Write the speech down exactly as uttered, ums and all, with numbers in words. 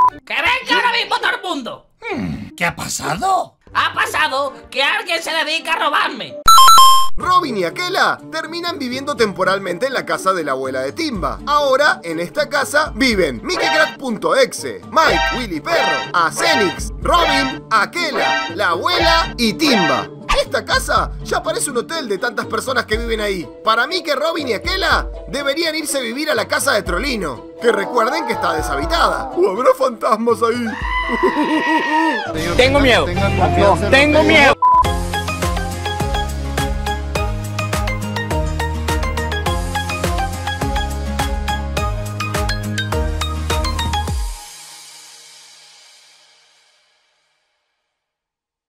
¡Que venga ahora mismo todo el mundo! ¿Qué ha pasado? Ha pasado que alguien se dedica a robarme. Robin y Akela terminan viviendo temporalmente en la casa de la abuela de Timba. Ahora, en esta casa, viven Mickeycrack.exe, Mike, Willy Perro, Acenix, Robin, Akela, la abuela y Timba. Esta casa ya parece un hotel de tantas personas que viven ahí. Para mí que Robin y Akela deberían irse a vivir a la casa de Trolino, que recuerden que está deshabitada. ¿O habrá fantasmas ahí? Tengo miedo. Tengo miedo.